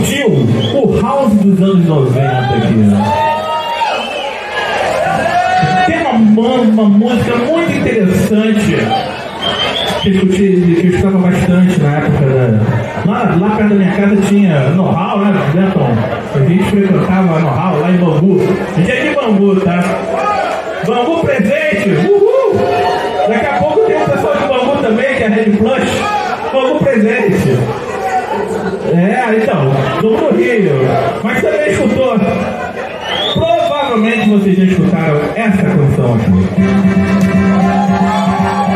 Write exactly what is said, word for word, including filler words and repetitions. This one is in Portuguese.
curtiu o house dos anos noventa aqui, né? Tem uma, uma música muito interessante que eu, escutei, que eu escutava bastante na época da... Lá, lá perto da minha casa tinha know-how, né, Tom? A gente frequentava know-how lá em Bangu. A gente é de Bangu, tá? Bangu presente! Uhul! Daqui a pouco tem um pessoal de Bangu também, que é a Red Plush. Bangu presente! É, então, do Rio. Mas também escutou. Provavelmente vocês já escutaram essa canção aqui.